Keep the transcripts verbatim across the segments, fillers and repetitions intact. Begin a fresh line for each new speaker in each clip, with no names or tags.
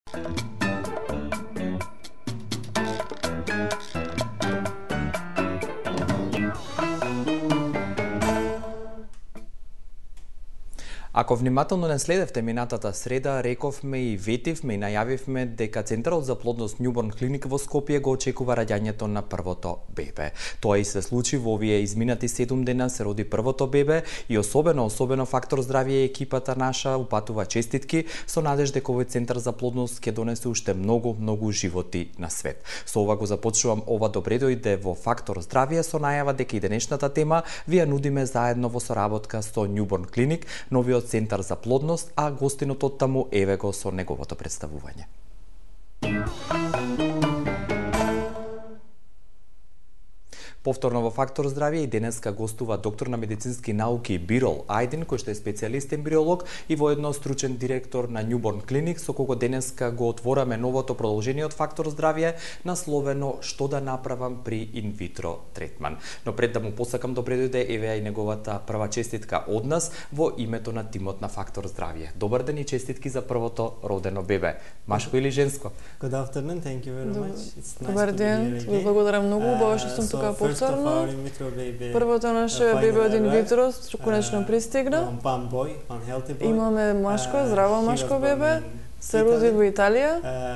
Ако внимателно не следевте минатата среда, рековме и ветивме и најавивме дека Центарот за плодност Newborn Clinic во Скопје го очекува раѓањето на првото бебе. Тоа и се случи во овие изминати седум дена, се роди првото бебе и особено, особено Фактор здравје и екипата наша упатува честитки со надеж дека овој Центар за плодност ќе донесе уште многу, многу животи на свет. Со ова го започнувам ова добре дојде во Фактор здравје со најава дека и денешната тема ви ја нудиме заедно во соработка со Newborn Clinic, новиот Центар за плодност, а гостинот од таму еве го со неговото представување. Повторно во Фактор здравје и денеска гостува доктор на медицински науки Бирол Ајдин, кој што е специјалист ембриолог и воедно стручен директор на Newborn Clinic, со кого денеска го отвораме новото продолжение од Фактор здравје, насловено "Што да направам при инвитро третман". Но пред да му посакам добре дојде, еве и неговата прва честитка од нас во името на тимот на Фактор здравје. Добар ден и честитки за првото родено бебе. Машко или женско?
Good afternoon, thank you very much. It's nice
Добар ден, ви благодарам многу, убаво што сум тука повторно. Првото наше бебе од инвитро конечно пристигна. Имаме машко, здраво машко бебе, се роди во Италија.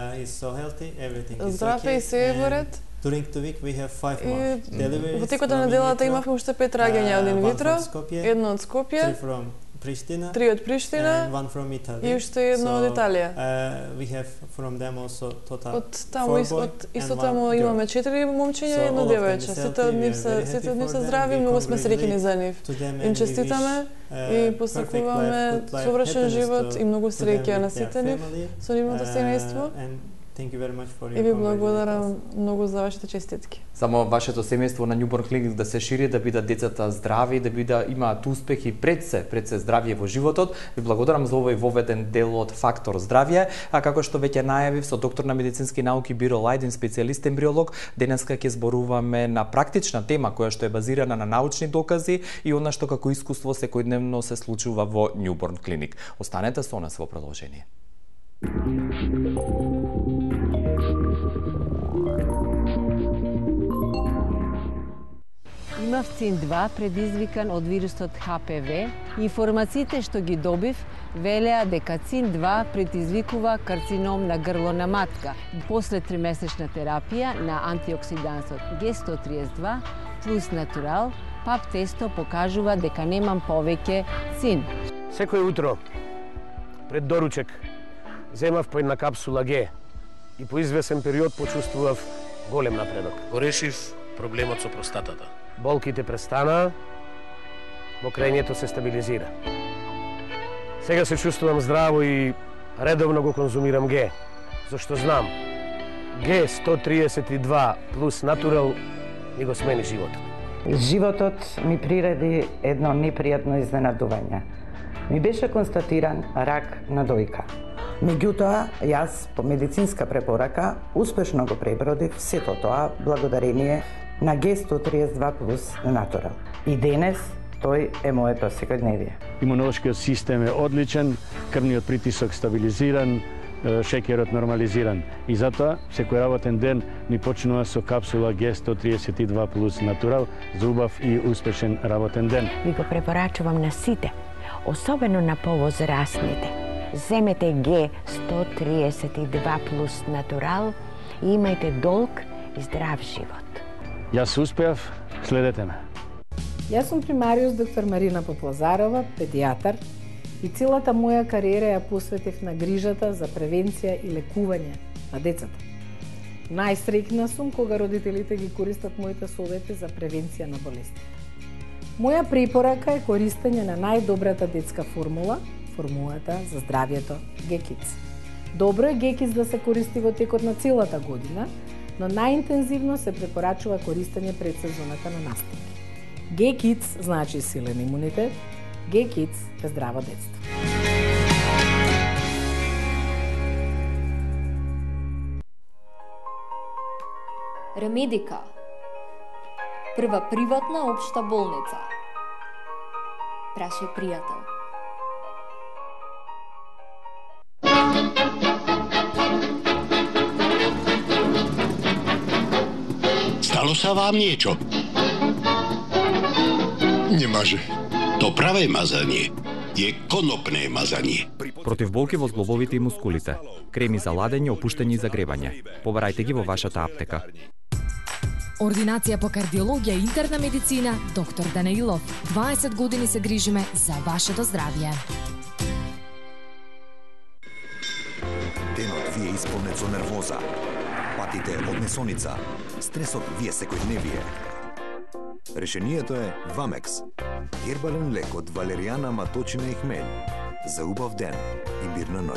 Здрав е и се е во ред. Во текот на неделата имавме уште пет раѓања од инвитро, едно од Скопје,
Pristina,
три од Приштина и уште едно
so,
од Италија.
Uh, we have from them also total
од таму од исто таму имаме четири момчиња и едно девојче. Сите од нив се сите од нив се здрави, многу сме среќни за нив. Им честитаме и посакуваме совршен живот и многу среќа на сите нив со нивното семејство. И ви благодарам многу за вашите честитки.
Само вашето семејство на Newborn Clinic да се шири, да бидат децата здрави, да бидат имаат успех и пред се, пред се здравје во животот. Ви благодарам за овој воведен дел од Фактор здравје, а како што веќе најавив со доктор на медицински науки Бирол Ајдин, специјалист ембриолог, денеска ќе зборуваме на практична тема која што е базирана на научни докази и она што како искуство секојдневно се случува во Newborn Clinic. Останете со нас во продолжение.
Имав цин два предизвикан од вирусот Х П В. Информациите што ги добив велеа дека цин два предизвикува карцином на грло на матка. После тримесечна терапија на антиоксидансот Г сто триесет два плюс натурал, пап тесто покажува дека немам повеќе цин.
Секој утро пред доручек земав по една капсула Г и по извесен период почувствував голем напредок.
Го решив проблемот со простатата.
Болките престанаа, мокрењето се стабилизира. Сега се чувствувам здраво и редовно го конзумирам Г, зашто знам, Г сто триесет и два плюс натурал ми го смени животот.
Животот ми приреди едно непријатно изненадување. Ми беше констатиран рак на дојка. Меѓутоа, јас по медицинска препорака успешно го пребродив сето тоа благодарение на Г сто триесет два плюс натурал. И денес тој е моето секојдневие.
Имунолошкиот систем е одличен, крвниот притисок стабилизиран, шеќерот нормализиран. И затоа секој работен ден ни почнува со капсула Г сто триесет и два плюс натурал за убав и успешен работен ден.
Ви го препорачувам на сите, особено на повозрастните. Земете Г сто триесет и два плюс натурал и имајте долг и здрав живот.
Јас успеав, следете ме.
Јас сум примариус доктор Марина Поплазарова, педијатар, и целата моја кариера ја посветив на грижата за превенција и лекување на децата. Најсреќна сум кога родителите ги користат моите совети за превенција на болести. Моја препорака е користење на најдобрата детска формула, формулата за здравјето Г Kids. Добро е Г Kids да се користи во текот на целата година, но најинтензивно се препорачува користење пред сезоната на настапи. Г Kids значи силен имунитет, Г Kids е здраво детство.
Ремедика, прва приватна општа болница. Прашај пријател.
sa vám niečo? Nemôže. To pravé mazanie je konopné mazanie.
Против болки во зглобовите и мускулите, креми за ладење, опуштени за гребање. Побарајте ги во вашата аптека.
Ординација по кардиологија и интерна медицина, доктор Данаилов. дваесет години се грижиме за вашето здравје.
Денот ви е исполнет со нервоза. Патите од несоница. Стресот ви е секојдневие. Решението е Вамекс. Гербален лек од валеријана, маточина и хмелј. За убав ден и мирна ноќ.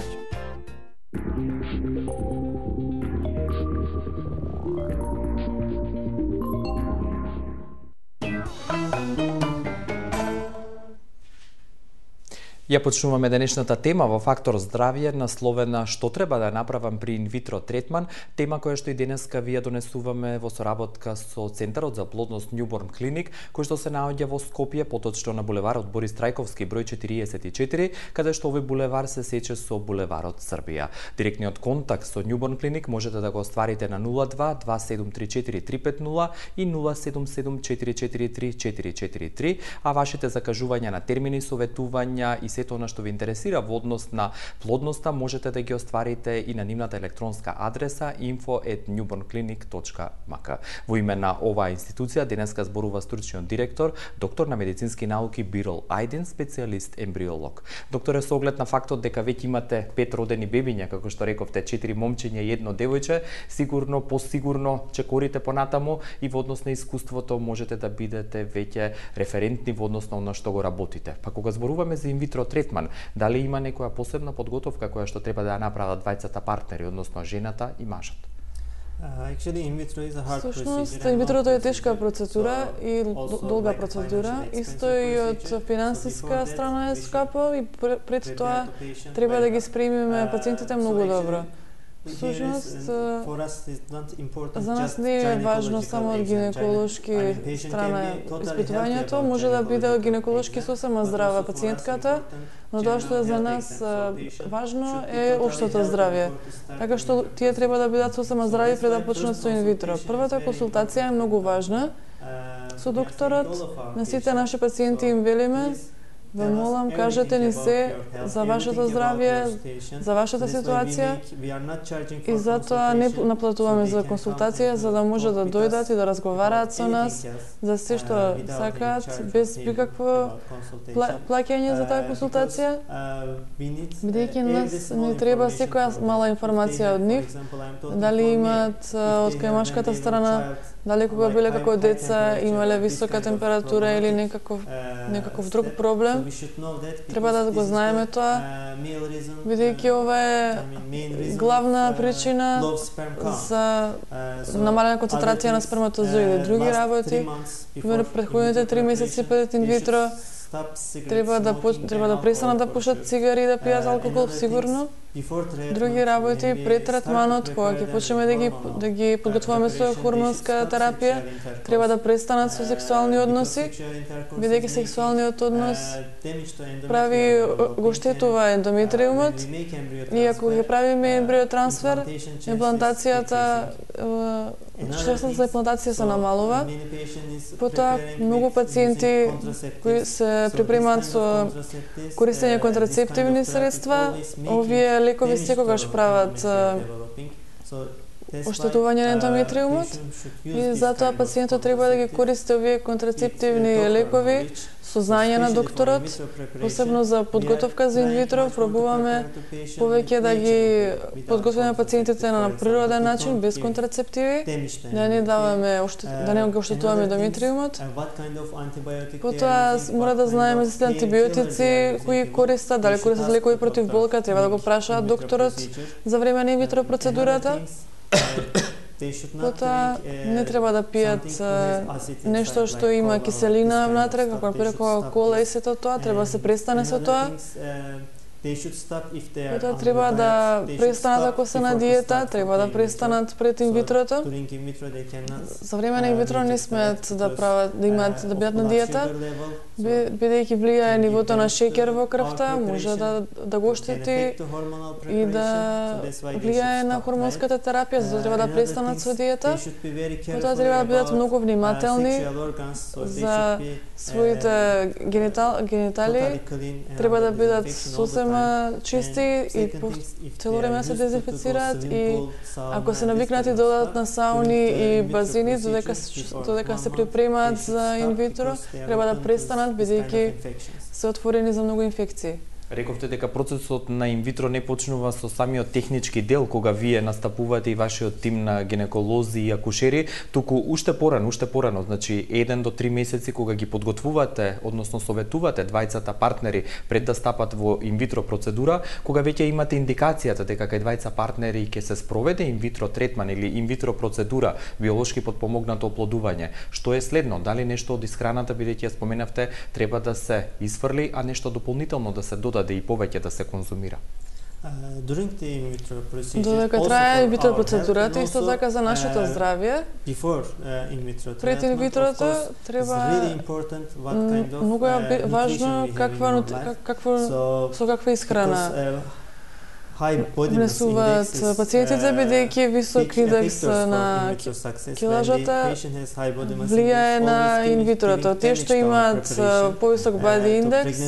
Ја почнуваме денешната тема во Фактор здравје, насловена што треба да направам при инвитро третман, тема која што и денеска ви ја донесуваме во соработка со Центарот за плодност Newborn Clinic, кој што се наоѓа во Скопје, поточно на булеварот Борис Трајковски број четириесет и четири, каде што овој булевар се сече со булеварот Србија. Директниот контакт со Newborn Clinic можете да го остварите на нула два два седум три четири три пет нула и нула седум седум четири четири три четири четири три, а вашите закажувања на термини, советувања и сето она што ви интересира во однос на плодноста можете да ги остварите и на нивната електронска адреса info at newbornclinic точка m k. Во име на оваа институција денеска зборува стручниот директор, доктор на медицински науки Бирол Ајдин, специјалист ембриолог. Докторе, со оглед на фактот дека веќе имате пет родени бебиња, како што рековте, четири момчиња и едно девојче, сигурно посигурно чекорите понатаму и во однос на искуството можете да бидете веќе референтни во однос на она што го работите. Па кога зборуваме за инвитро третман, дали има некоја посебна подготовка која што треба да ја направат двајцата партнери, односно жената и мажот?
Всушност, инвитрото е тешка процедура и долга процедура. Исто и од финансиска страна е скапо и пред тоа треба да ги спремиме пациентите многу добро. Всушност, за нас не е важно само од гинеколошки страна испитувањето, може да биде од гинеколошки сосема здрава пациентката, но тоа што е за нас важно е општото здравје. Така што тие треба да бидат сосема здрави пред да почнат со инвитро. Првата консултација е многу важна со докторот. На сите наши пациенти им велиме: ве молам, кажете ни се за вашето здравје, за вашата ситуација и затоа не наплатуваме за консултација, за да може да дојдат и да разговараат со нас за се што сакаат, без никакво плаќање за таа консултација. Бидејќи нас не треба секоја мала информација од нив, дали имаат од кај страна, дали кога биле како деца имале висока температура или некаков некаков друг проблем. Треба да го знаеме тоа, бидејќи ова е главна причина за намалена концентрација на сперматозоиди. Други работи, пример претходните три месеци пред инвитро, треба да треба да престанат да пушат цигари и да пијат алкохол сигурно. Други работи пред третманот, кога ќе почнеме да ги да ги подготвуваме со хормонска терапија, треба да престанат со сексуални односи, бидејќи сексуалниот однос прави го штетува ендометриумот и ако ќе правиме ембриотрансфер, имплантацијата шансата за имплантација се намалува. Потоа многу пациенти кои се припремаат со користење контрацептивни средства, овие лекови секогаш прават оштетување на ендометриумот и затоа пациентот треба да ги користи овие контрацептивни лекови со знање на докторот, посебно за подготовка за инвитро. Пробуваме повеќе да ги подготвиме пациентите на природен начин, без контрацептиви, да не даваме да не го оштетуваме ендометриумот. Потоа мора да знаеме за антибиотици кои користат, дали користат лекови против болка, треба да го прашаат докторот за време на инвитро процедурата. Потоа не треба да пијат нешто што има киселина внатре, како например кока-кола и сето тоа, треба да се престане со тоа. Потоа треба да престанат ако се на диета, треба да престанат пред инвитрото. За време на инвитро не смеат да прават да имаат да бидат на диета, бидејќи влијае нивото на шеќер во крвта, може да да го оштети и да влијае на хормонската терапија, затоа треба да престанат со диета. Потоа треба да бидат многу внимателни за своите генитал, генитали, треба да бидат сосема чисти и по цело време се дезинфицираат и ако се навикнати да одат на сауни и базини додека додека се припремаат за инвитро, треба да престанат бидејќи се отворени за многу инфекции.
Рековте дека процесот на инвитро не почнува со самиот технички дел, кога вие настапувате и вашиот тим на гинеколози и акушери, туку уште порано, уште порано, значи еден до три месеци кога ги подготвувате, односно советувате двајцата партнери пред да стапат во инвитро процедура, кога веќе имате индикацијата дека кај двајца партнери ќе се спроведе инвитро третман или инвитро процедура, биолошки подпомогнато оплодување. Што е следно? Дали нешто од исхраната, бидејќи ја споменавте, треба да се изфрли, а нешто дополнително да се додаде и повеќе да се конзумира?
Додека трае инвитро процедурата, исто така за нашето здравје, пред инвитрото треба многу е важно каква, какво, со каква исхрана внесуваат пациентите, бидејќи висок индекс на килажата влијае на инвитрото. Тие што имаат повисок body index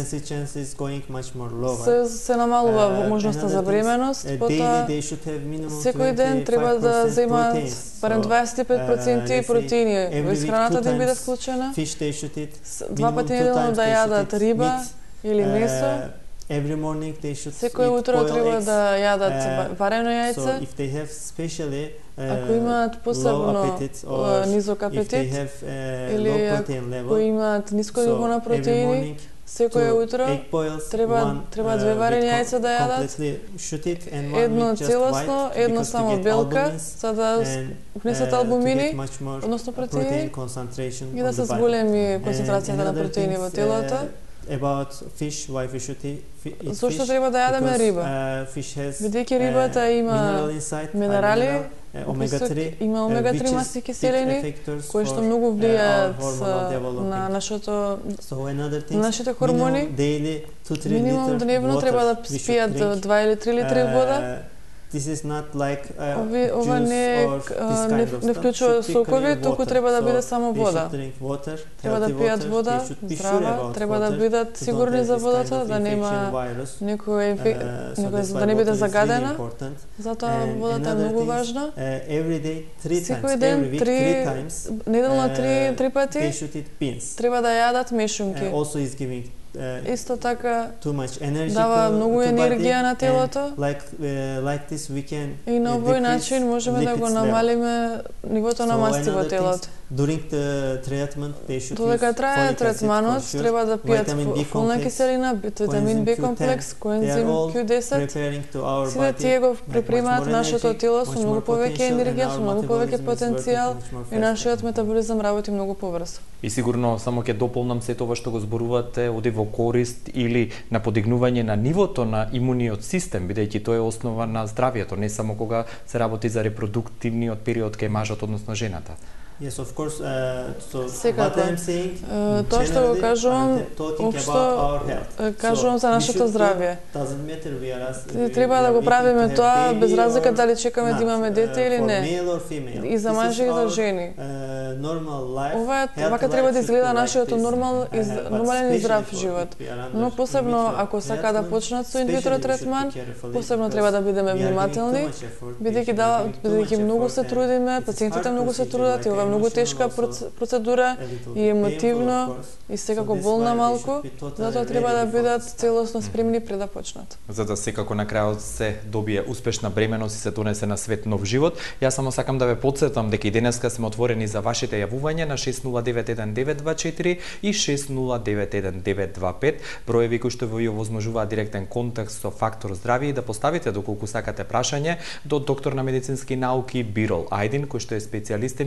се, се намалува можноста за бременост, потоа секој ден треба да земаат барем дваесет и пет проценти протеини во исхраната да им биде вклучена, два пати неделно да јадат риба или месо. Секој утро треба да јадат варено јајце. Ако имаат посебно низок апетит или ако имаат ниско ниво на протеини, секој утро треба треба две варени јајца да јадат. Едно целосно, едно само белка, за да внесат албумини, односно протеини, и да се зголеми концентрацијата на протеини во телото.
About fish, why we should eat fish.
Зошто треба да јадеме риба? Бидејќи рибата има минерали, омега три, има омега три масни киселини, кои што многу влијаат на нашето нашите хормони. Минимум дневно треба да спијат два или три литри вода.
This is not like uh,
Ови, ова не, не, не вклучува сокови, туку треба да биде само вода. Треба да пијат вода, здрава, треба да бидат сигурни за водата, да нема некој инфек... да не биде загадена. Затоа водата е многу важна. Секој ден, три, неделно три, три пати, треба да јадат мешунки. Исто така дава многу енергија на телото и на овој начин можеме да го намалиме нивото на масти во телото. Додека трае третманот, треба да пијат фолна киселина, витамин Б комплекс, коензим Q десет. Сите тие го припремаат нашето тело со многу повеќе енергија, со многу повеќе потенцијал и нашиот метаболизам работи многу побрзо.
И сигурно само ќе дополнам се тоа што го зборувате, оди во корист или на подигнување на нивото на имуниот систем, бидејќи тоа е основа на здравјето, не само кога се работи за репродуктивниот период кај мажот, односно жената.
Yes, of course. Uh, so
Секако. Тоа што го кажувам, општо кажувам за нашето здравје. Треба да го правиме тоа без разлика дали чекаме да имаме дете или не. И за мажи и за жени. Ова е, вака треба да изгледа нашиот нормал, из, нормален и здрав живот. Но посебно ако сака да почнат со инвитро третман, посебно треба да бидеме внимателни, бидејќи да, бидејќи многу се трудиме, пациентите многу се трудат и ова многу тешка процедура и емотивно и секако болна малку, затоа треба да бидат целосно спремни пред да почнат.
За да секако на крајот се добие успешна бременост и се донесе на свет нов живот. Јас само сакам да ве потсетам дека и денеска сме отворени за вашите јавувања на шест нула девет еден девет два четири и шест нула девет еден девет два пет, броеви кои што ви овозможуваат директен контакт со Фактор здравје и да поставите доколку сакате прашање до доктор на медицински науки Бирол Ајдин, кој што е специјалист ембриолог,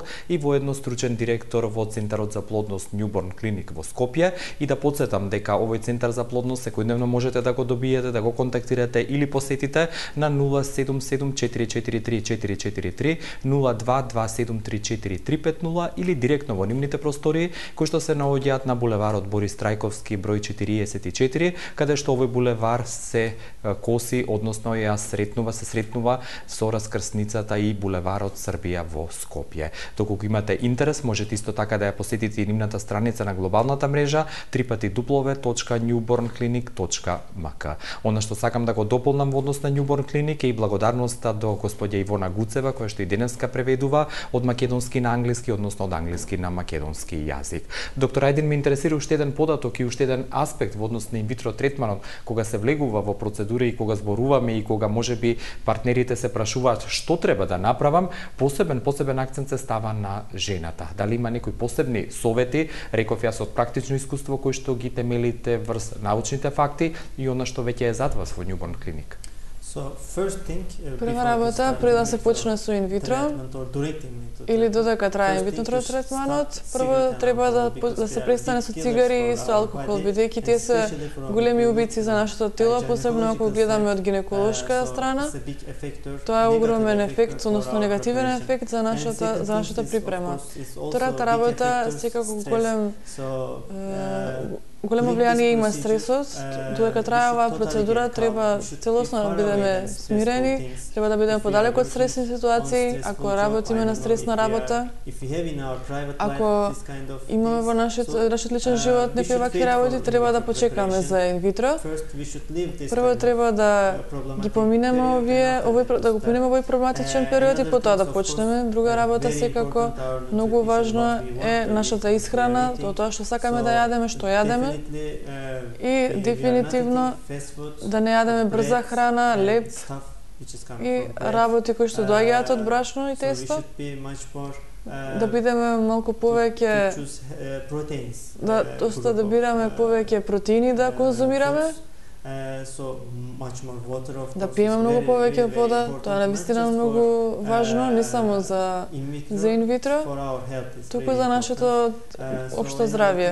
и воедно стручен директор во Центарот за плодност Newborn Clinic во Скопје. И да потсетам дека овој Центар за плодност секојдневно можете да го добиете, да го контактирате или посетите на нула седум седум четири четири три четири четири три, нула два два седум три четири три пет нула или директно во нивните простории кои што се наоѓаат на булеварот Борис Трајковски број четириесет и четири, каде што овој булевар се коси, односно ја сретнува, се сретнува со раскрсницата и булеварот Србија во Скопје. Доколку имате интерес, можете исто така да ја посетите и нивната страница на глобалната мрежа три пати дупл ю точка newborn clinic точка м к. Она што сакам да го дополнам во однос на Newborn Clinic е и благодарноста до господја Ивона Гуцева, која што и денеска преведува од македонски на англиски, односно од англиски на македонски јазик. Доктор Ајдин, ме интересира уште еден податок и уште еден аспект во однос на инвитро третманот, кога се влегува во процедура и кога зборуваме и кога можеби партнерите се прашуваат што треба да направам, посебен посебен акцент се става на жената. Дали има некои посебни совети, реков јас од практично искуство кои што ги темелите врз научните факти и она што веќе е зад вас во Newborn Clinic?
So first thing, uh,
Прва работа, пред да се почне со инвитро или додека трае инвитро третманот, прво треба да, да се престане со цигари и со алкохол, бидејќи тие се големи убици за нашето тело, посебно ако гледаме од гинеколошка страна. Тоа е огромен ефект, односно негативен ефект за нашата за нашата припрема. Втората работа секако голем големо влијание има стресот. Додека трае оваа процедура, треба целосно да бидеме смирени, треба да бидеме подалеку од стресни ситуации. Ако работиме на стресна работа, ако имаме во нашиот нашиот личен живот некои вакви работи, треба да почекаме за инвитро. Прво треба да ги поминеме овие, овој да го поминеме овој проблематичен период и потоа да почнеме. Друга работа секако многу важно е нашата исхрана, тоа што сакаме да јадеме, што јадеме. И дефинитивно да не јадеме брза храна, леп и работи кои што доаѓаат од брашно и тесто. Да бидеме малку повеќе да доста да бираме повеќе протеини да конзумираме. Да пиеме многу повеќе вода, тоа е навистина многу важно, не само за за инвитро, туку за нашето општо здравје.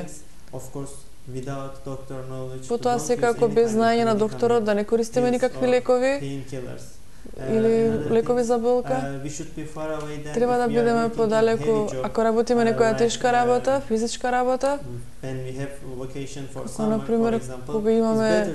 Потоа секако без знаење на докторот да не користиме никакви лекови или лекови за болка. Треба да бидеме подалеку, ако работиме некоја тешка работа, физичка работа, како например кога имаме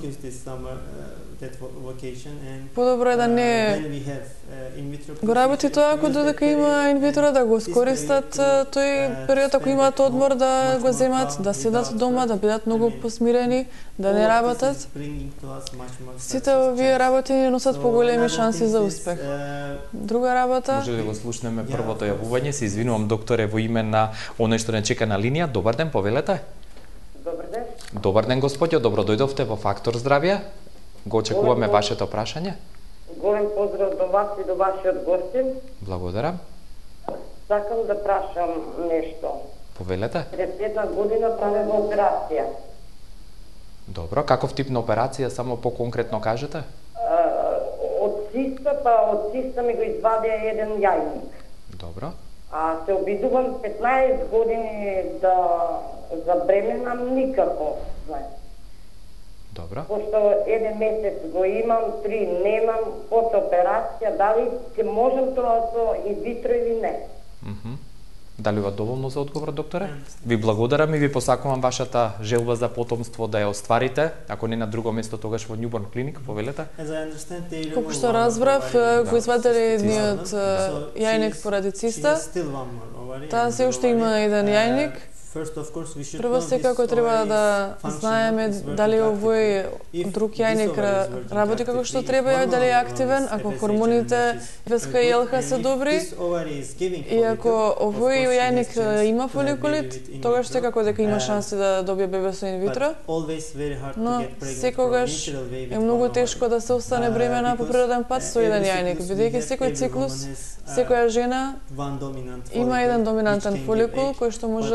подобро е да не го работи тоа ако додека има инвитро да го скористат тој период, ако имаат одмор да го земат, да седат дома, да бидат многу посмирени, да не работат. Сите овие работи ни носат поголеми шанси за успех. Друга работа...
Може да го слушнеме првото јавување, се извинувам докторе во име на оној што не чека на линија. Добар ден, повелете.
Добар ден.
Добар ден, господјо, добро дојдовте во Фактор здравје. Го очекуваме вашето прашање.
Голем поздрав до вас и до вашиот гостин.
Благодарам.
Сакам да прашам нешто.
Повелете.
Пред една година правев операција.
Добро, каков тип на операција, само по-конкретно кажете?
Од циста, па од циста ми го извадија еден јајник.
Добро.
А се обидувам петнаесет години да забременам никако, знаете.
Добро.
Пошто еден месец го имам, три немам, после операција, дали ќе можам тоа со инвитро или не?
Mm-hmm. Дали ова доволно за одговор, докторе? Ви благодарам и ви посакувам вашата желба за потомство да ја остварите, ако не на друго место, тогаш во Newborn Clinic, повелете.
Колку што разбрав, го извадиле едниот јајник поради циста. Таа се уште има еден јајник. Прво секако треба да знаеме дали овој друг јајник работи како што треба и дали е активен, ако хормоните ВСХ и ЛХ се добри. И ако овој јајник има фоликулит, тогаш секако дека има шанси да добие бебе со инвитро. Но секогаш е многу тешко да се остане бремена по природен пат со еден јајник, бидејќи секој циклус, секоја жена има еден доминантен фоликул кој што може да даде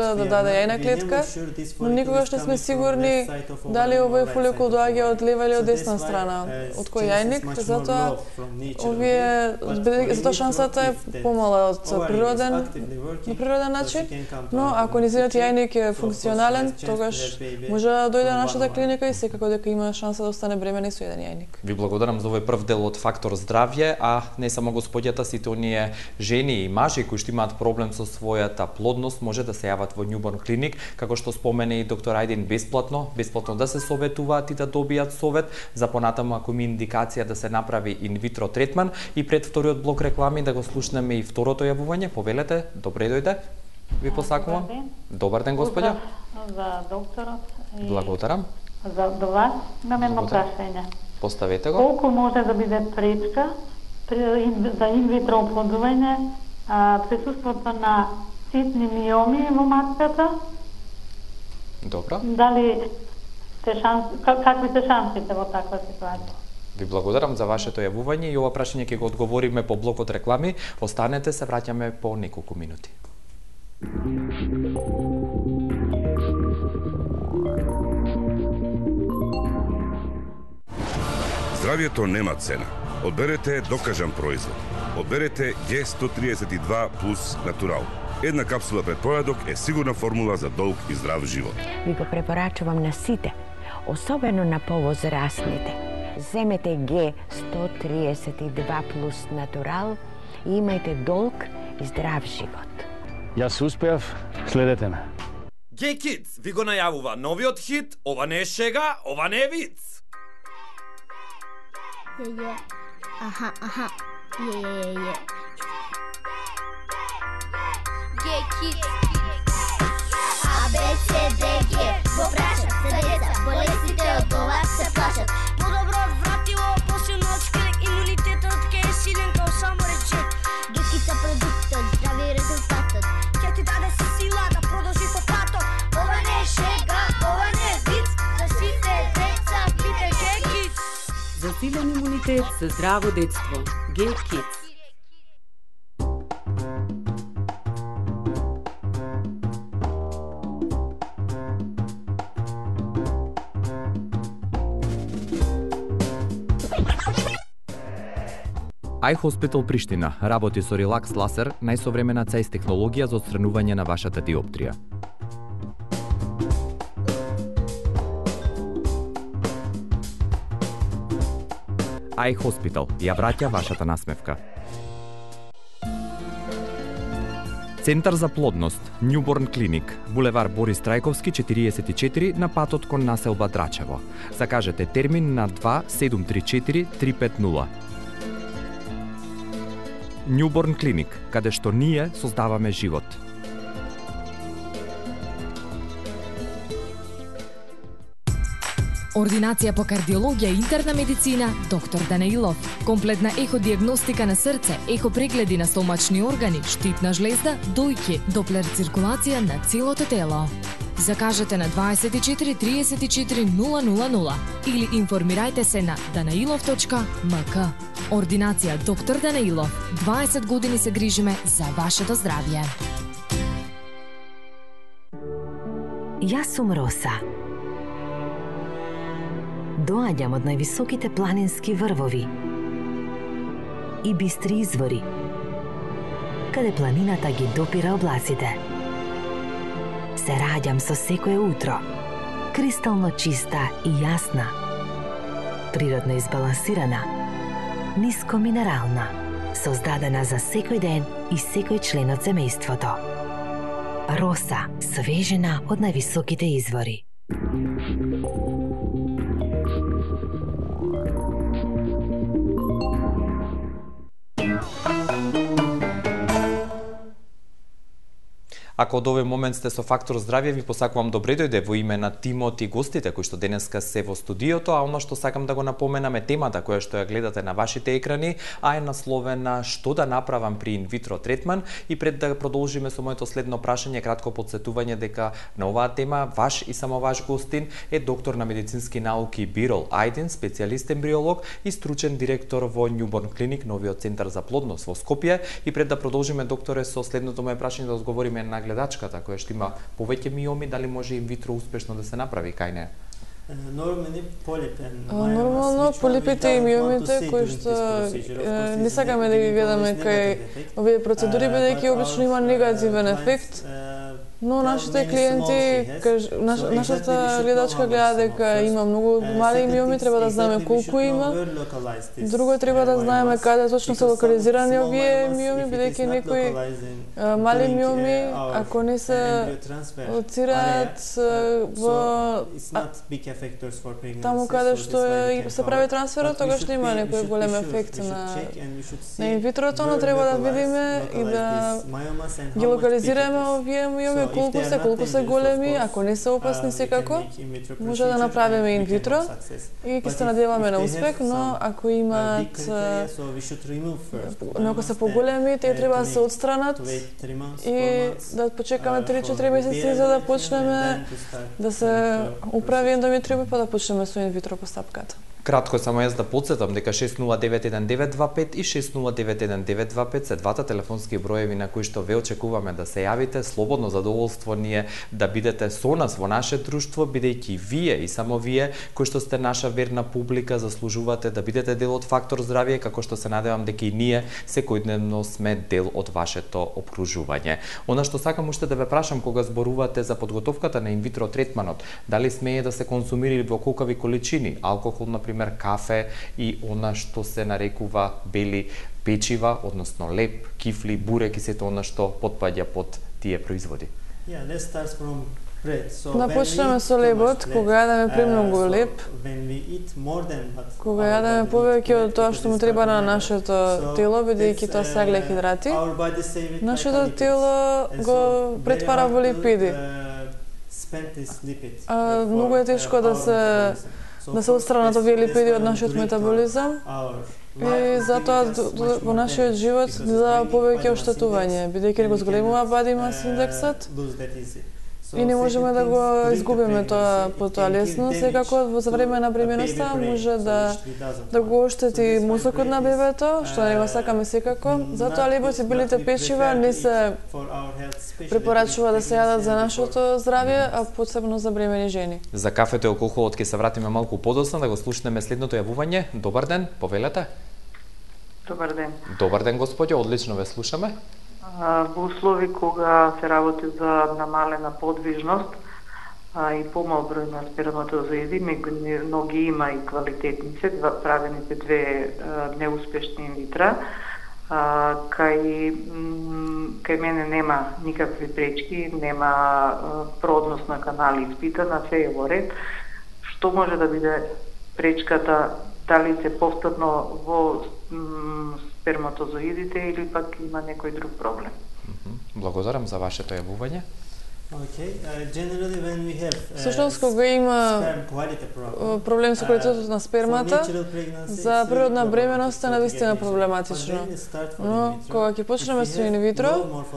да јајна клетка, но никогаш не сме сигурни дали овој фоликул доаѓа од лева или од десна страна, од кој јајник, затоа овие затоа шансата е помала од природен на природен начин, но ако низиниот јајник е функционален, тогаш може да дојде на нашата клиника и секако дека има шанса да остане бремена и со еден јајник.
Ви благодарам за овој прв дел од Фактор здравје, а не само господјата, сите оние жени и мажи кои што имаат проблем со својата плодност може да се јават во Newborn Clinic, како што спомене и доктор Ајдин, бесплатно, бесплатно да се советуваат и да добијат совет за понатаму ако има индикација да се направи инвитро третман. И пред вториот блок реклами да го слушнеме и второто јавување. Повелете, добре дојде. Ви посакувам. Добар ден, Добар ден господја.
За докторот. И...
Благодарам.
За до вас имам едно прашање.
Поставете го.
Колку може да биде пречка за инвитро оплодување присуството на ситни миоми во матката?
Добро.
Дали се шанс, какви се шансите во таква ситуација?
Ви благодарам за вашето јавување и ова прашање ќе го одговориме по блокот реклами. Останете, се враќаме по неколку минути.
Здравјето нема цена. Одберете докажан производ. Одберете Г сто триесет и два плюс Натурал. Една капсула пред појадок е сигурна формула за долг и здрав живот.
Ви го препорачувам на сите, особено на повозрасните. Земете Г сто триесет и два плюс Натурал и имајте долг и здрав живот.
Јас успеав, следете ме.
Г Kids ви го најавува новиот хит, ова не е шега, ова не е виц.
Е, е, аха, аха, е, е, е. Г Kids. А, Б, С, Д, Г. Во прашат се деца, болестите од ова се плашат. Подобро вратило, посилно од шкрек, имунитетот ке е силен као само речет. Г Kids е продуктот, здрави резултатот. Ќе ти даде сила да продолжи по патот. Ова не е шега, ова не е виц. За сите деца пите Г Kids.
За силен имунитет, за здраво детство. Г Kids.
iHospital Приштина работи со релакс ласер, најсовремена цејс технологија за отстранување на вашата диоптрија. iHospital ја враќа вашата насмевка. Центар за плодност, Newborn Clinic, булевар Борис Трајковски четириесет и четири на патот кон населба Драчево. Закажете термин на два седум три четири три пет нула. Newborn Clinic, каде што ние создаваме живот.
Ординација по кардиологија и интерна медицина, доктор Данаилов. Комплетна еходиагностика на срце, ехопрегледи на стомачни органи, штитна жлезда, дојки, доплер циркулација на целото тело. Закажете на дваесет и четири триесет и четири нула нула нула или информирајте се на данаилов точка ем ка. Ординација доктор Данаилов. дваесет години се грижиме за вашето здравје.
Јас сум Роса. Доаѓам од највисоките планински врвови и бистри извори, каде планината ги допира облаците. Се раѓам со секое утро, кристално чиста и јасна, природно избалансирана, ниско минерална, создадена за секој ден и секој член од семејството. Роса, свежена од највисоките извори.
Ако од овој момент сте со Фактор здравје, ви посакувам добре дојде во име на тимот и гостите кои што денеска се во студиото, а оно што сакам да го напоменам е темата која што ја гледате на вашите екрани, а е насловена што да направам при инвитро третман. И пред да продолжиме со моето следно прашање, кратко подсетување дека на оваа тема ваш и само ваш гостин е доктор на медицински науки Бирол Ајдин, специјалист ембриолог и стручен директор во Newborn Clinic, новиот центар за плодност во Скопје. И пред да продолжиме, докторе, со следното моје прашање да одговориме на гледачката која што има повеќе миоми, дали може инвитро успешно да се направи кај неа?
Нормално, полипите и миомите кои што не сакаме да ги гледаме кај овие процедури, бидејќи обично има негативен ефект. Но нашите клиенти, наш, нашата гледачка гледа дека има многу мали миоми, треба да знаеме колку има. Друго треба да знаеме каде точно се локализирани овие миоми, бидејќи некои мали миоми, ако не се лоцираат во таму каде што е, се прави трансферот, тогаш нема некој голем ефект на, на инвитрото, но треба да видиме и да ги локализираме овие миоми, колку се, колку се големи, ако не се опасни секако, може да направиме инвитро и ќе се надеваме на успех, но ако имаат, но ако се поголеми, те треба да се отстранат и да почекаме три-четири месеци за да почнеме да се управи ендометриум и па да почнеме со инвитро постапката.
Кратко само јас да потсетам дека шест нула девет еден девет два пет и шест нула девет еден девет два пет се двата телефонски броеви на кои што ве очекуваме да се јавите. Слободно задоволство ни е да бидете со нас во наше друштво, бидејќи вие и само вие кои што сте наша верна публика заслужувате да бидете дел од Фактор здравје, како што се надевам дека и ние секојдневно сме дел од вашето опружување. Она што сакам уште да ве прашам кога зборувате за подготовката на инвитро третманот, дали смее да се консумира во колкави количини алкохол, например кафе и она што се нарекува бели печива, односно леп, кифли, бурек и сето она што потпаѓа под тие производи.
Да почнеме со лебот, кога јадеме премногу леп, кога јадеме повеќе од тоа што му треба на нашето тело, бидејќи тоа се аглехидрати, нашето тело го претвара во липиди. А, многу е тешко да се да се отстранат овие липиди од нашиот метаболизам и затоа во нашиот живот за повеќе оштетување, бидејќи го зголемува body mass индексот и не можеме да го изгубиме тоа по тоа лесно. Секако во за време на бременоста може да да го оштети мозокот на бебето, што не го сакаме секако. Затоа лебот и белите печива не се препорачува да се јадат за нашето здравје, а посебно за бремени жени.
За кафето и алкохолот ќе се вратиме малку подоцна да го слушнеме следното јавување. Добар ден, повелете.
Добар ден.
Добар ден, господје, одлично ве слушаме.
Во услови кога се работи за намалена подвижност а, и помал број на сперматозоиди, но ги има и квалитетници, правените две а, неуспешни инвитра, а, кај, кај мене нема никакви пречки, нема а, продност на канали испитана, се е во ред. Што може да биде пречката, дали се повторно во сперматозоидите или пак има некој друг проблем?
Благодарам за вашето јавување.
Okay. Uh, generally when we have uh,
Всушност кога има проблем со квалитетот на спермата, за природна бременост е навистина проблематично. Но кога ќе почнеме со инвитро,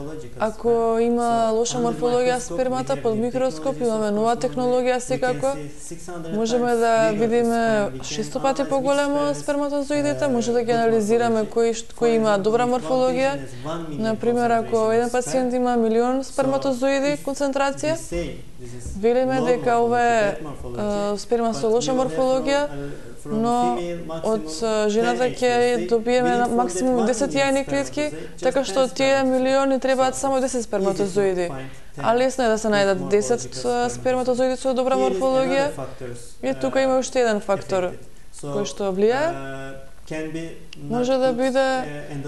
ако има лоша морфологија спермата под микроскоп, имаме нова технологија секако, можеме да видиме шесто пати поголемо сперматозоидите, може да ги анализираме кои кои има добра морфологија. Например, ако еден пациент има милион сперматозоиди концентрација, велиме дека ова е сперма со лоша морфологија, но од жената ќе добиеме максимум десет јајни клетки, така што од тие милиони требаат само десет сперматозоиди. А лесно е да се најдат десет сперматозоиди со добра морфологија. И тука има уште еден фактор кој што влијае. Може да биде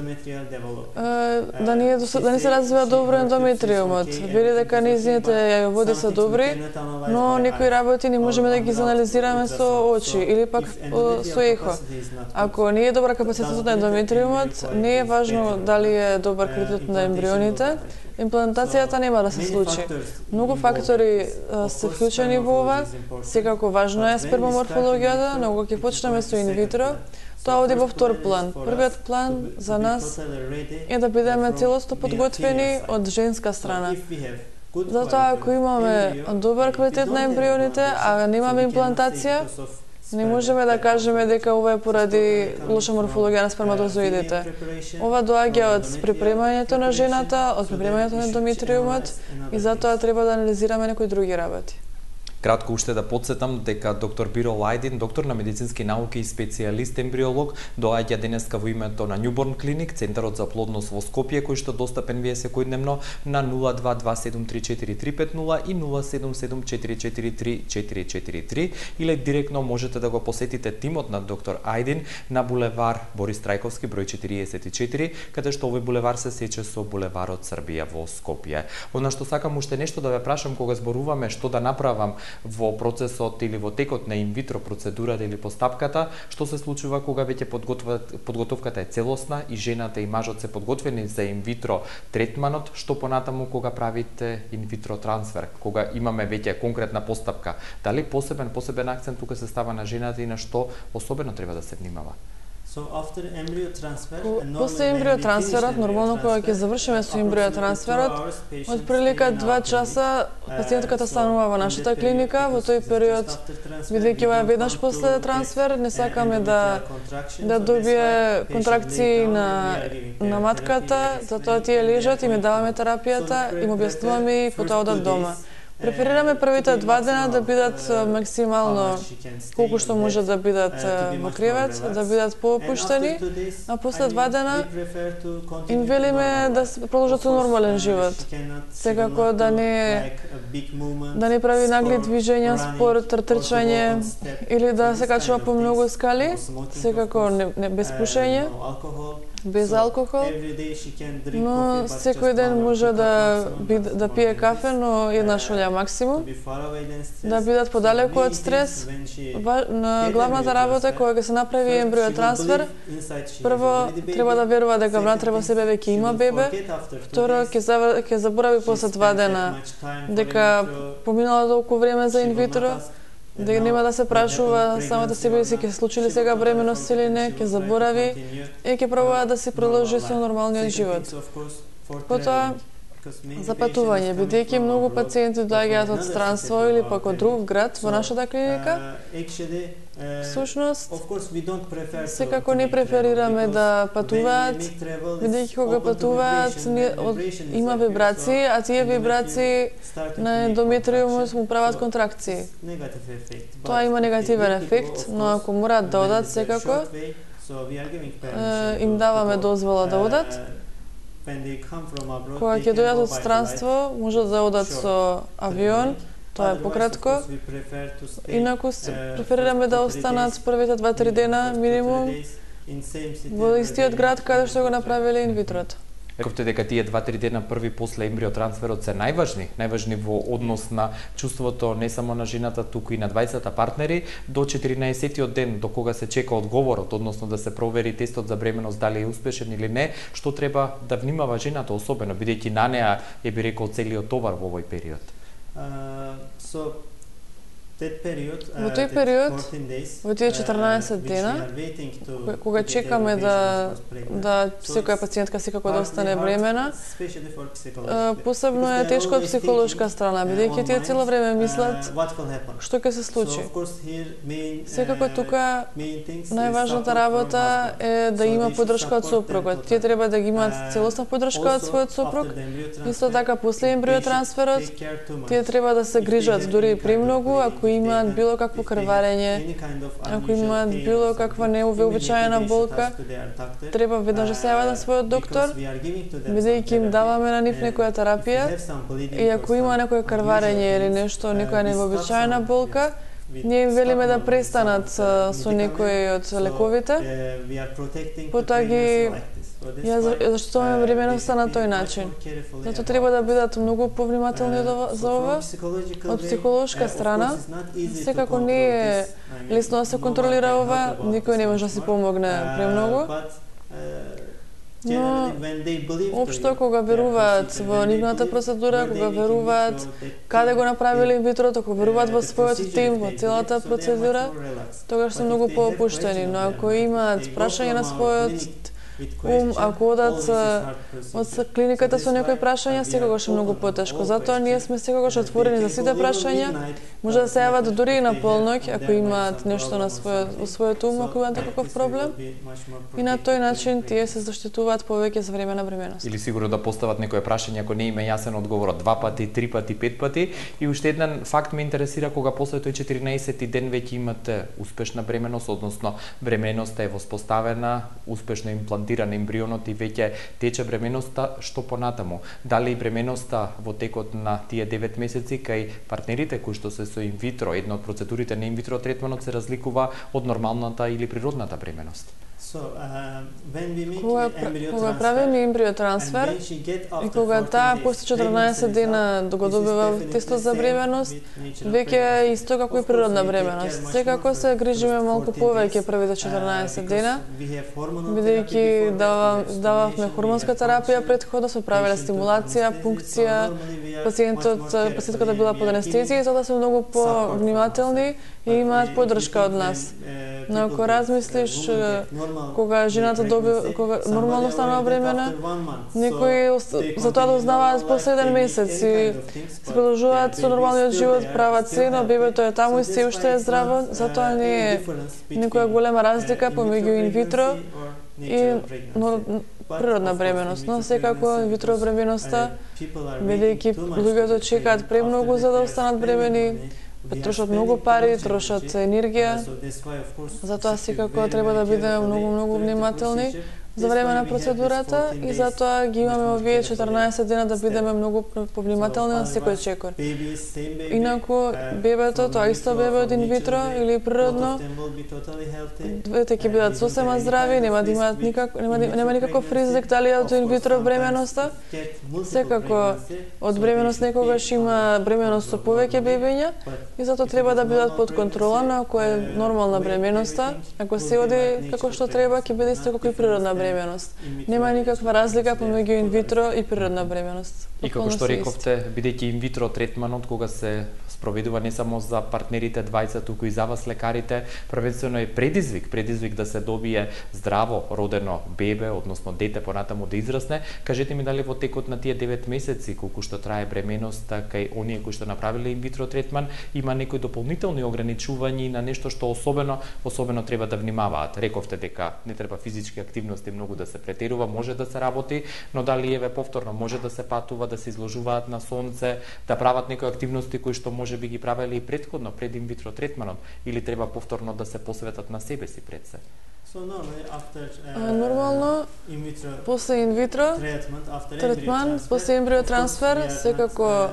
да не, да не се развива добро ендометриумот. Вели дека нејзините јајоводи се добри, но некои работи не можеме да ги анализираме со очи или пак со ехо. Ако не е добра капацитетот на ендометриумот, не е важно дали е добар квалитетот на ембрионите, имплантацијата нема да се случи. Многу фактори се вклучени во ова. Секако важно е спермоморфологијата, но кога ќе почнеме со инвитро, тоа оди во втор план. Првиот план за нас е да бидеме целосно подготвени од женска страна. Затоа ако имаме добар квалитет на ембрионите, а немаме имплантација, Не можеме да кажеме дека ова е поради лоша морфологија на сперматозоидите. Ова доаѓа од припремањето на жената, од припремањето на ендометриумот и затоа треба да анализираме некои други работи.
Кратко уште да подсетам дека доктор Бирол Ајдин, доктор на медицински науки и специјалист ембриолог, доаѓа денеска во името на Newborn Clinic, центарот за плодност во Скопје, кој што достапен ви е секојдневно на нула два два седум три четири три пет нула и нула седум седум четири четири три четири четири три или директно можете да го посетите тимот на доктор Ајдин на булевар Борис Трајковски број четириесет и четири, каде што овој булевар се сече со булеварот Србија во Скопје. Она што сакам уште нешто да ве прашам кога зборуваме што да направам во процесот или во текот на инвитро процедурата или постапката, што се случува кога веќе подготовката е целосна и жената и мажот се подготвени за инвитро третманот, што понатаму кога правите инвитро трансфер, кога имаме веќе конкретна постапка, дали посебен посебен акцент тука се става на жената и на што особено треба да се внимава?
После ембриотрансферот, нормално кога ќе завршиме со ембриотрансферот, од прилика два часа пациентката станува во нашата клиника. Во тој период, бидејќи ова е веднаш после трансфер, не сакаме да да добие контракции на на матката, затоа тие лежат и ми даваме терапијата, им објаснуваме и потоа одат дома. Преферираме првите два дена да бидат максимално колку што може да бидат во кревет, да бидат поопуштени, а после два дена им велиме да продолжат со нормален живот. Секако да не да не прави нагли движења, спорт, трчање или да се качува по многу скали, секако не, не без пушење, без алкохол, но секој ден може да да пие кафе, но една шолја максимум, да бидат подалеку од стрес. На главната работа кога ќе се направи ембриотрансфер, прво треба да верува дека внатре во себе веќе има бебе, второ ќе ќе заборави после два дена дека поминало толку време за инвитро, дека нема да се прашува самата себе си ќе се случи ли сега бременност или не, ќе заборави и ќе пробува да се продолжи со нормалниот живот. Потоа за патување, бидејќи многу пациенти доаѓаат од странство или пак од друг град во нашата клиника, всушност секако не преферираме да патуваат, бидејќи кога патуваат има вибрации, а тие вибрации на ендометриумот му прават контракции. Тоа има негативен ефект, но ако мораат да одат секако, им даваме дозвола да одат. Кога ќе дојдат од странство, може да одат со авион, тоа е пократко. Инаку преферираме да останат првите два-три дена минимум во истиот град каде што го направиле инвитрото.
Рековте дека тие два-три дена први после ембриотрансферот се најважни, најважни во однос на чувството не само на жената, туку и на двајцата партнери, до четиринаесеттиот ден до кога се чека одговорот, односно да се провери тестот за бременост дали е успешен или не, што треба да внимава жената особено, бидејќи на неа е би рекол целиот товар во овој период.
Uh, so...
Во тој период, во тие четрнаесет дена, кога чекаме да да секоја пациентка секако да остане бремена, посебно е тешко од психолошка страна, бидејќи тие цело време мислат што ќе се случи. Секако тука најважната работа е да има поддршка од сопругот. Тие треба да ги имаат целосна поддршка од својот сопруг. Исто така после ембриотрансферот, тие треба да се грижат дури и премногу ако имаат било какво крварење, ако имаат било каква неувеобичаена болка, треба веднаш да се јават на својот доктор, бидејќи им даваме на нив некоја терапија и ако има некое крварење или нешто, некоја неувеобичаена болка, ние им велиме да престанат со некои од лековите, потоа ги ја заштитуваме бременоста на тој начин. Затоа треба да бидат многу повнимателни за ова. Од психолошка страна, секако не е лесно да се контролира ова, никој не може да си помогне премногу. Но, општо, кога веруваат во нивната процедура, кога веруваат каде го направиле инвитрото, кога веруваат во својот тим, во целата процедура, тогаш се многу поопуштени. Но ако имаат прашање на својот ум, ако одат од клиниката со некои прашања, секогаш е многу потешко. Затоа ние сме секогаш отворени за сите прашања. Може да се јават дури и на полноќ, ако имаат нешто на својот, во својот ум, ако имаат таков проблем. И на тој начин тие се заштитуваат повеќе за време на бременост.
Или сигурно да постават некое прашање ако не им е јасен одговорот два пати, три пати, пет пати. И уште еден факт ме интересира, кога после тој четиринаесети ден веќе имате успешна бременост, односно бременоста е воспоставена, успешно имплантиран ембрионот и веќе тече бременоста, што понатаму? Дали бременоста во текот на тие девет месеци кај партнерите кои што се со инвитро, една од процедурите на инвитро третманот се разликува од нормалната или природната бременост?
So, uh, when we make
кога, кога правиме ембриотрансфер и кога таа после четрнаесет дена го добива тестот за бременост, веќе е исто како и природна бременост. Секако се грижиме малку повеќе првите четрнаесет дена, бидејќи дава, дававме хормонска терапија претходно, сме правеле стимулација, пункција, пациентот, пациентката била под анестезија, за да се многу повнимателни и имаат поддршка од нас. Но ако размислиш кога жената доби, кога нормално станува бремена, некои за тоа да узнаваат после еден месец и се продолжуваат со нормалниот живот, прават се, но бебето е таму и се уште е здраво, затоа не е некоја голема разлика помеѓу инвитро и но, природна бременост, но секако инвитро бременоста, бидејќи луѓето чекаат премногу за да останат бремени, трошат многу пари, трошат енергија, затоа секако треба да бидеме многу, многу внимателни за време на процедурата и затоа ги имаме овие четрнаесет дена да бидеме многу повнимателни на секој чекор. Инаку бебето, тоа исто бебе од инвитро или природно, двете ќе бидат сосема здрави, нема да имаат никак, нема, нема никаков ризик дали од инвитро бременоста. Секако од бременост некогаш има бременост со повеќе бебиња и затоа треба да бидат под контрола, но ако е нормална бременоста, ако се оди како што треба, ќе биде исто како и природна бременост. бременост. Нема никаква разлика помеѓу инвитро и природна бременост.
И како што рековте, бидејќи инвитро третманот кога се спроведува не само за партнерите двајца, туку и за вас лекарите, првенствено е предизвик, предизвик да се добие здраво родено бебе, односно дете понатаму да израсне. Кажете ми дали во текот на тие девет месеци колку што трае бременоста кај оние кои што направиле инвитро третман, има некои дополнителни ограничувања на нешто што особено особено треба да внимаваат. Рековте дека не треба физички активности многу да се претерува, може да се работи, но дали еве повторно може да се патува, да се изложуваат на сонце, да прават некои активности кои што може би ги правеле и претходно пред инвитро третманот, или треба повторно да се посветат на себе си пред се?
Нормално, после инвитро третман, после ембриотрансфер, секако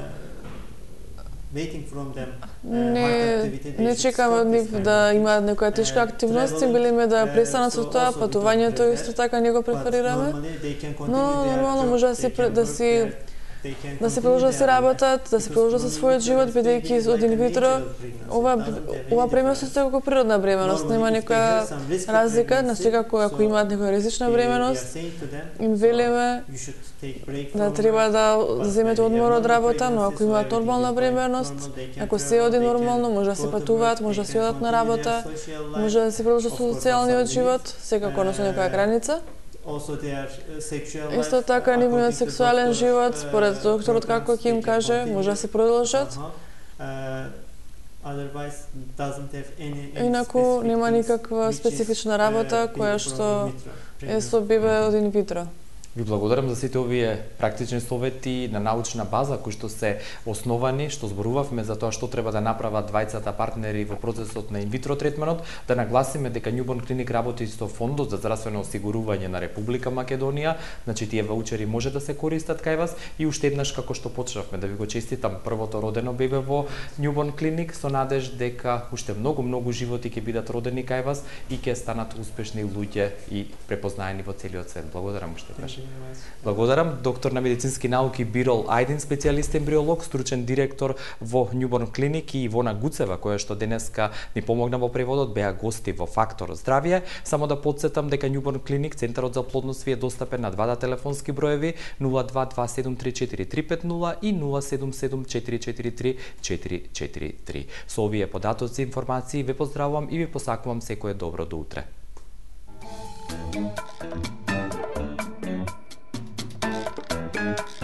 не, не чекаме од нив да имаат некоја тешка активност, билиме да престанат со тоа, патувањето исто така не го преферираме, но нормално може да си, да си да се продолжат да се работат, да се продолжат со својот живот, бидејќи од инвитро ова ова бременост е како природна бременост, нема некоја разлика, на секако ако имаат некоја ризична бременост, им велиме да треба да земете одмор од работа, но ако имаат нормална бременост, ако се оди нормално, може да се патуваат, може да се одат на работа, може да се продолжат со социјалниот живот, секако на со некоја граница. Исто така нивниот сексуален живот, според докторот како ќе им каже, може да се продолжат. Инаку нема никаква специфична работа која што е со бебе од инвитро.
Ви благодарам за сите овие практични совети на научна база кои што се основани, што зборувавме за тоа што треба да направат двајцата партнери во процесот на инвитро третманот, да нагласиме дека Newborn Clinic работи со Фондот за здравствено осигурување на Република Македонија, значи тие ваучери може да се користат кај вас и уште еднаш како што почнавме да ви го честитам првото родено бебе во Newborn Clinic со надеж дека уште многу многу животи ќе бидат родени кај вас и ќе станат успешни луѓе и препознаени во целиот свет. Благодарам уште еднаш. Благодарам доктор на медицински науки Бирол Ајдин, специјалист ембриолог, стручен директор во Newborn Clinic, и Ивона Гуцева, која што денеска ни помогна во преводот, беа гости во Фактор здравје. Само да потсетам дека Newborn Clinic, центарот за плодност, ви е достапен на двата телефонски броеви нула два два седум три четири три пет нула и нула седум седум четири четири три четири четири три. Со овие податоци и информации ве поздравувам и ви посакувам секое добро до утре.
Thank you.